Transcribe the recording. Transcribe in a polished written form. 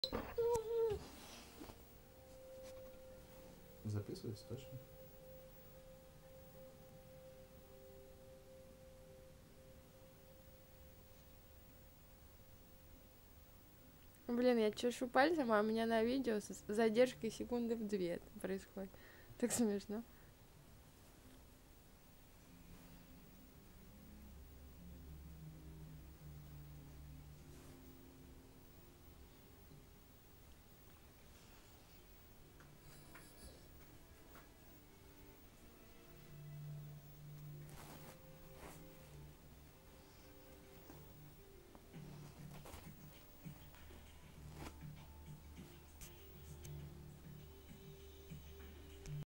Записывается точно? Блин, я чешу пальцем, а у меня на видео с задержкой секунды в 2 это происходит. Так смешно.